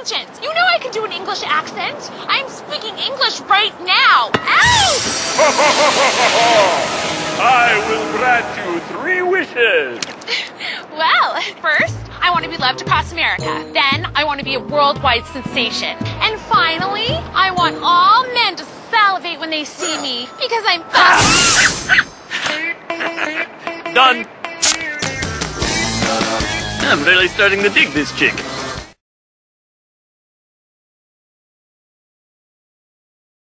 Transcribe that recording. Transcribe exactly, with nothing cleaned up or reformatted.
agent. You know I can do an English accent. I'm speaking English right now. Ow! I will grant you three wishes. Well, first, I want to be loved across America. Then, I want to be a worldwide sensation. And finally, I want all men to salivate when they see me because I'm... Done. I'm really starting to dig this chick.